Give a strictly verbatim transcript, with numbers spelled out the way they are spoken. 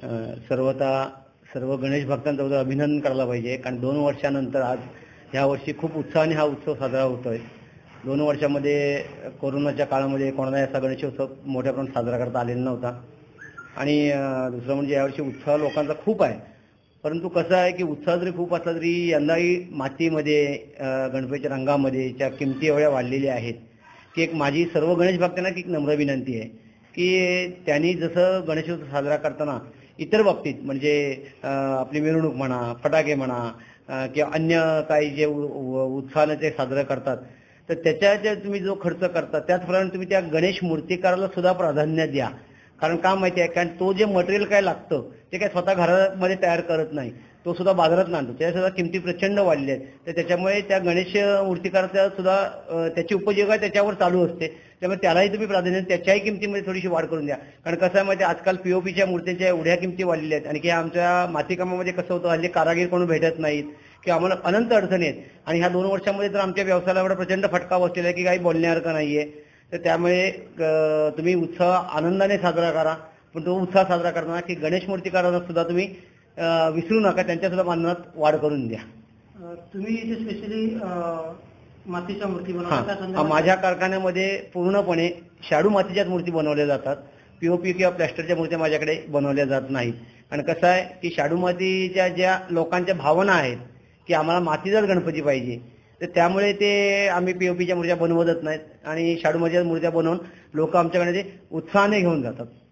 अ, सर्वता सर्व गणेश भक्तांचं अभिनंदन करायला पाहिजे, कारण दोन वर्षानंतर आज ह्या वर्षी खूप उत्साहाने हा उत्सव साजरा होतोय. दोन वर्षामध्ये कोरोनाच्या काळामध्ये कोणाला असा गणेशोत्सव मोठ्या प्रमाणात साजरा करता आलेला नव्हता. आणि दुसरं म्हणजे यावर्षी उत्साह लोकांचा खूप आहे. परंतु कसं आहे की उत्साह जरी खूप असला तरी यंदाही मातीमध्ये गणपतीच्या रंगामध्ये च्या किमती एवढ्या वाढलेल्या आहेत की एक माझी सर्व गणेश भक्तांना एक नम्र विनंती आहे की त्यांनी जसं गणेशोत्सव साजरा करताना इतर बाबतीत म्हणजे आपली मिरवणूक म्हणा, फटाके म्हणा किंवा अन्य काही जे उत्साहाने ते साजरं करतात, तर त्याच्या तुम्ही जो खर्च करता त्याचप्रमाणे तुम्ही त्या गणेश मूर्तिकाराला सुद्धा प्राधान्य द्या. कारण का माहिती आहे, कारण तो जे मटेरियल काय लागतं ते काय स्वतः घरामध्ये तयार करत नाही, तो सुद्धा बाजारात आणतो. त्याच्या सुद्धा किमती प्रचंड वाढल्या आहेत. तर त्याच्यामुळे त्या गणेश मूर्तिकाराचा सुद्धा त्याची उपजीविका त्याच्यावर चालू असते. त्यामुळे त्यालाही तुम्ही प्राधान्य, त्याच्याही किमतीमध्ये थोडीशी वाढ करून द्या. कारण कसं आहे माहिती, आजकाल पीओपीच्या मूर्त्यांच्या एवढ्या किमती वाढलेल्या आहेत. आणि की आमच्या मातीकामामध्ये कसं होतं, हल्ली कारागीर कोण भेटत नाहीत की आम्हाला अनंत अडचणी आहेत. आणि ह्या दोन वर्षामध्ये तर आमच्या व्यवसायाला एवढा प्रचंड फटका बसलेला आहे की काही बोलण्यासारखं नाहीये. तर त्यामुळे तुम्ही उत्साह आनंदाने साजरा करा, पण तो उत्साह साजरा करताना की गणेश मूर्तिकारांना सुद्धा तुम्ही विसरू नका, त्यांच्या सुद्धा माननात वाढ करून द्या. तुम्ही इथे स्पेशली मातीच्या मूर्ती बनवता? माझ्या कारखान्यामध्ये पूर्णपणे शाडू मातीच्याच मूर्ती बनवल्या जातात. पीओपी किंवा प्लॅस्टरच्या मूर्त्या माझ्याकडे बनवल्या जात नाहीत. आणि कसं आहे की शाडू मातीच्या ज्या लोकांच्या भावना आहेत की आम्हाला मातीचाच गणपती पाहिजे, तर त्यामुळे ते आम्ही पीओपीच्या मूर्त्या बनवतच नाहीत आणि शाडू मातीच्या मूर्त्या बनवून लोक आमच्याकडे ते उत्साहाने घेऊन जातात.